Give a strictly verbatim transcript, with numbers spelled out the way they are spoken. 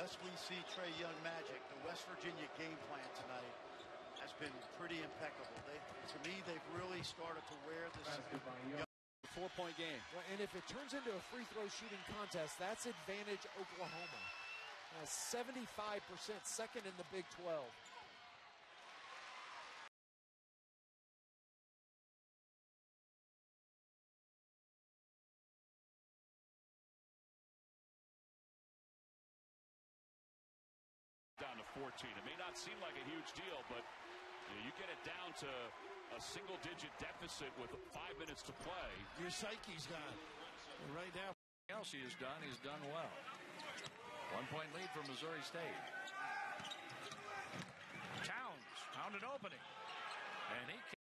unless we see Trae Young magic, the West Virginia game plan tonight has been pretty impeccable. They, to me, they've really started to wear this young four-point game. Well, and if it turns into a free throw shooting contest, that's advantage Oklahoma. Uh, seventy-five percent, second in the Big twelve. Down to fourteen. It may not seem like a huge deal, but you know, you get it down to a single-digit deficit with five minutes to play. Your psyche's gone. And right now, else he has done, he's done well. One-point lead for Missouri State. Towns found an opening, and he